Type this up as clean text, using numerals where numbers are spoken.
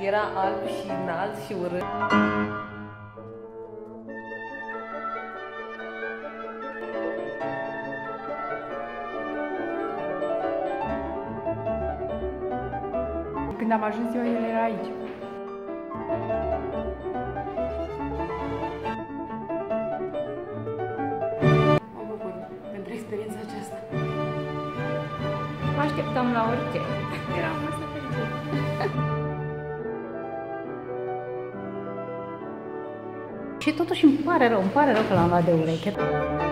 Era alb și înalt și urât. Când am ajuns eu, el era aici. Mă bucur pentru experiența aceasta. Mă așteptam la orice. Eram asta fericit. Și totuși îmi pare rău că l-am luat de ureche.